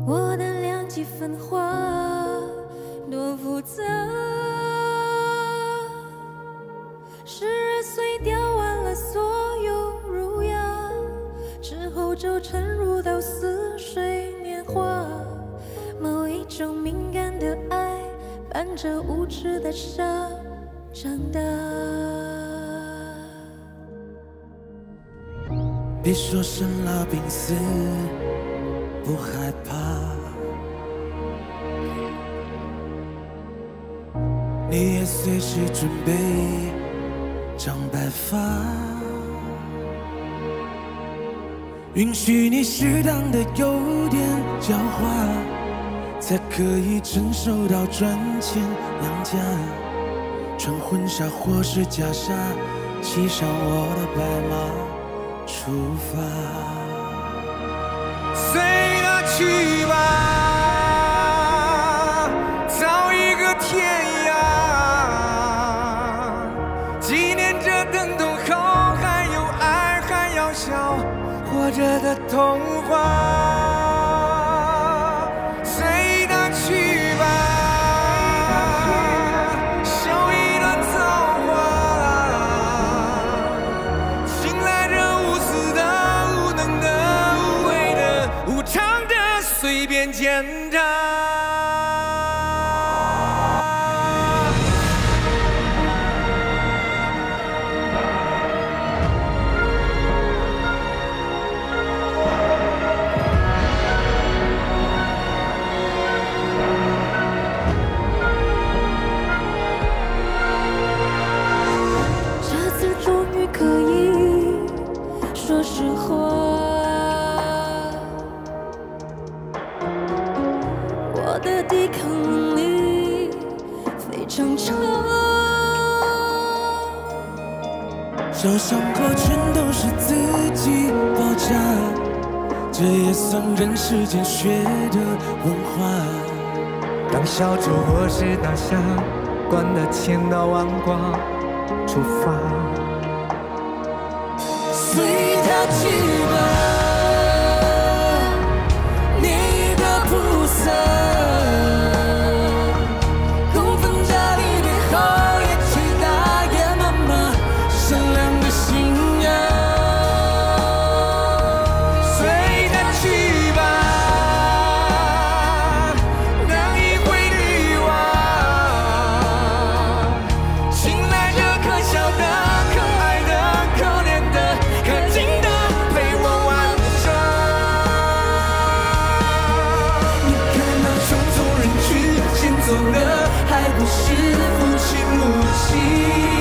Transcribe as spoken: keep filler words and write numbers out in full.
我的两极分化多复杂。十二岁掉完了所有儒雅，之后就沉入到似水年华。某一种敏感的爱，伴着无知的傻长大。 别说生老病死不害怕，你也随时准备长白发，允许你适当的有点狡猾，才可以承受到赚钱养家。穿婚纱或是袈裟，骑上我的白马出发。 随他去吧，找一个天涯，纪念着等等后还有爱还要笑活着的童话。随他去吧，笑一段造化，醒来这无私的无能的无畏的无常的随便践踏。 这次终于可以说实话，我的抵抗能力非常差， 小伤口全都是自己包扎，这也算人世间学的文化。 当小酌或是当下，管他千刀万剐，出发。 随他去吧，捏一个菩萨，供奉家里背后也去大爷妈妈善良的信仰。 随他去吧，当一回女娲，请来这可笑的、可爱的、可怜的、可敬的，陪我玩耍。 你看那匆匆人群，先走的还不是父亲母亲。